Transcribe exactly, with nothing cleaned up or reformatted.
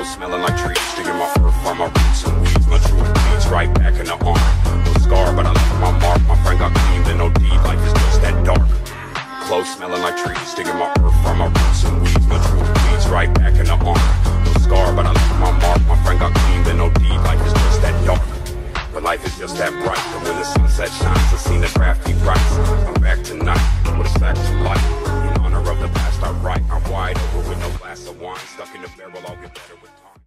Clothes smelling like trees, digging my earth from my roots and weeds. My true bleeds right back in the arm. No scar, but I left my mark. My friend got cleaned and no deed. Life is just that dark. Clothes smelling like trees, digging my earth from my roots and weeds. My true bleeds right back in the arm. No scar, but I left my mark. My friend got cleaned and no deed. Life is just that dark. But life is just that bright. And when the sunset shines, I seen the crafty rights. I'm back tonight with a stack to light. In honor of the past I write. I'm wide over with no glass of wine. Stuck in the barrel, I'll get better with